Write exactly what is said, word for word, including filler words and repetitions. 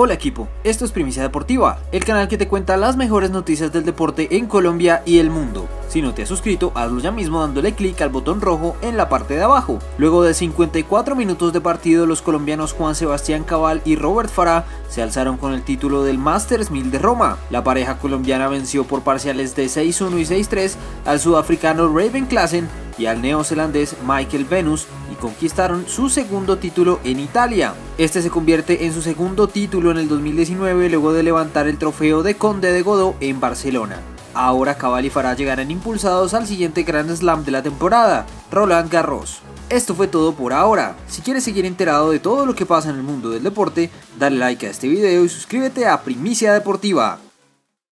Hola equipo, esto es Primicia Deportiva, el canal que te cuenta las mejores noticias del deporte en Colombia y el mundo. Si no te has suscrito, hazlo ya mismo dándole clic al botón rojo en la parte de abajo. Luego de cincuenta y cuatro minutos de partido, los colombianos Juan Sebastián Cabal y Robert Farah se alzaron con el título del Masters mil de Roma. La pareja colombiana venció por parciales de seis uno y seis tres al sudafricano Raven Klaasen y al neozelandés Michael Venus y conquistaron su segundo título en Italia. Este se convierte en su segundo título en el dos mil diecinueve luego de levantar el trofeo de Conde de Godó en Barcelona. Ahora Cabal y Farah llegarán impulsados al siguiente Grand Slam de la temporada, Roland Garros. Esto fue todo por ahora. Si quieres seguir enterado de todo lo que pasa en el mundo del deporte, dale like a este video y suscríbete a Primicia Deportiva.